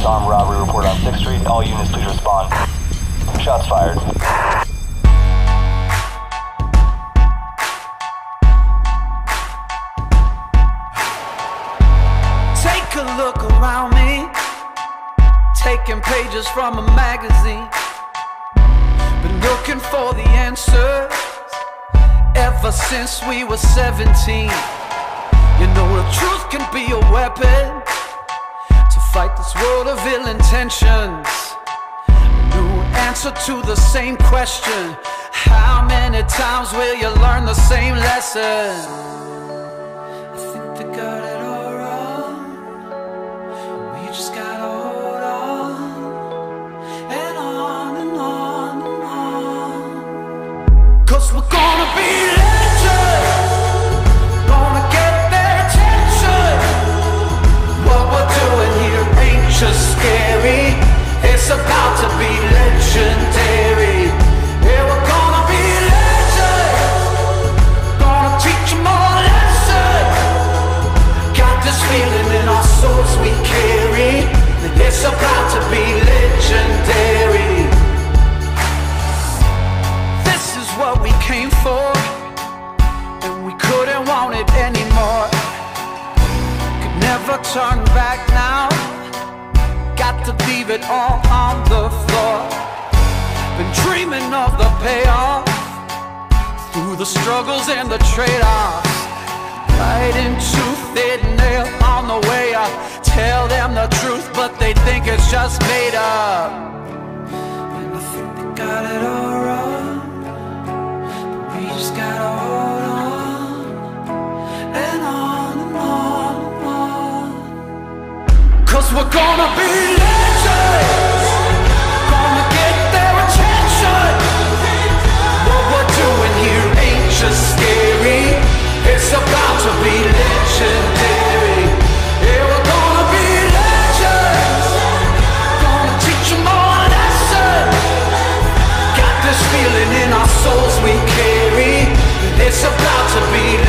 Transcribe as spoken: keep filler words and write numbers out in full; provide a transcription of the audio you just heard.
armed robbery report on sixth street. All units please respond. Shots fired. Take a look around me, taking pages from a magazine. Been looking for the answers ever since we were seventeen. You know the truth can be a weapon to fight this world of ill intentions. A new answer to the same question: how many times will you learn the same lesson? I think they got it all wrong. We just gotta hold on, and on and on and on. Cause we're gonna be legends, gonna get their attention. What we're doing here ain't just scary, it's about to be legendary. Yeah, we're gonna be legends, gonna teach them all a lesson. Got this feeling in our souls we carry, that it's about to be legendary. This is what we came for, and we couldn't want it anymore. Could never turn back now, got to leave it all on the floor. Been dreaming of the payoff, through the struggles and the trade-offs. Fighting tooth and nail on the way up. Tell them the truth, but they think it's just made up. And I think they got it all wrong, but we just gotta hold on, and on and on and on. Cause we're gonna be legends, gonna get their attention. What we're doing here ain't just scary, it's about to be legendary. Yeah, we're gonna be legends, gonna teach them all a lesson. Got this feeling in our souls we carry, it's about to be